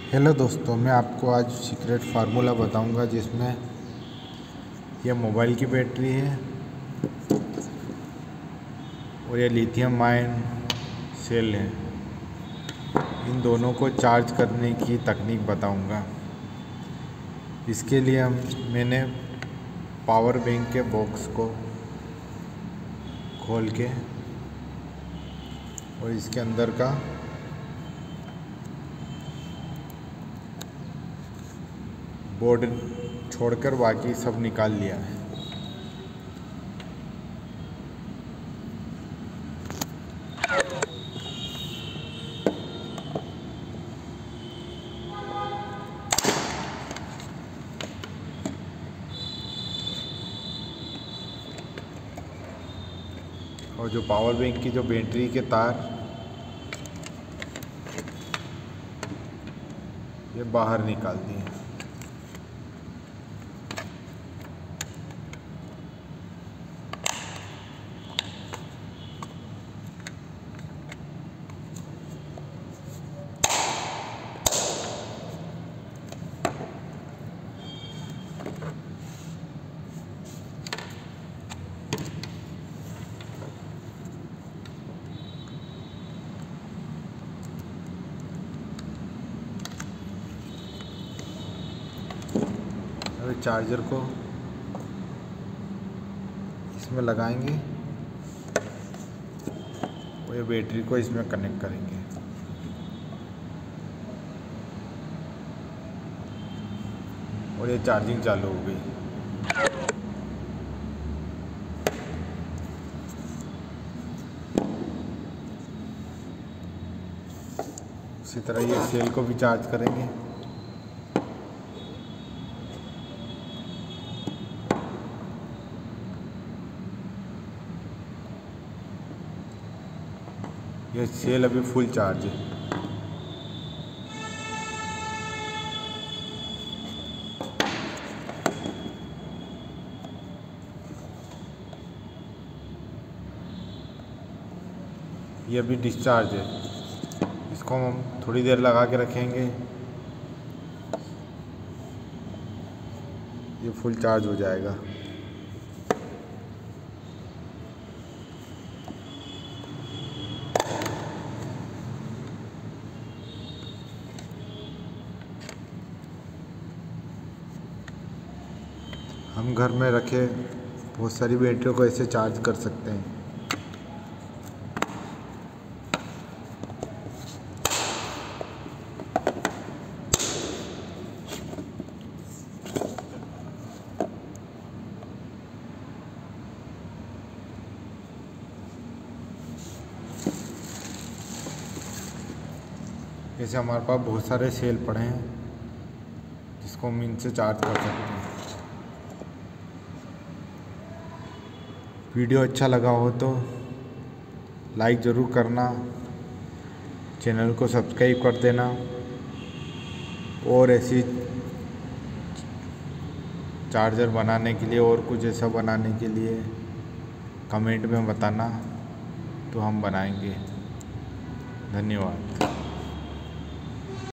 Hello दोस्तों, मैं आपको आज सीक्रेट फार्मूला बताऊंगा जिसमें यह मोबाइल की बैटरी है और ये लिथियम आयन सेल है। इन दोनों को चार्ज करने की तकनीक बताऊंगा। इसके लिए मैंने पावर बैंक के बॉक्स को खोल के और इसके अंदर का बोर्ड छोड़कर बाकी सब निकाल लिया है। और जो पावर बैंक की जो बैटरी के तार ये बाहर निकाल दिए। चार्जर को इसमें लगाएंगे और ये बैटरी को इसमें कनेक्ट करेंगे। और ये चार्जिंग चालू हो गई। इसी तरह ये सेल को भी चार्ज करेंगे। ये सेल अभी फुल चार्ज है। ये अभी डिस्चार्ज है। इसको हम थोड़ी देर लगा के रखेंगे, ये फुल चार्ज हो जाएगा। हम घर में रखे बहुत सारी बैटरियों को ऐसे चार्ज कर सकते हैं। जैसे हमारे पास बहुत सारे सेल पड़े हैं जिसको हम इनसे चार्ज कर सकते हैं। वीडियो अच्छा लगा हो तो लाइक ज़रूर करना, चैनल को सब्सक्राइब कर देना और ऐसी चार्जर बनाने के लिए और कुछ ऐसा बनाने के लिए कमेंट में बताना, तो हम बनाएंगे। धन्यवाद।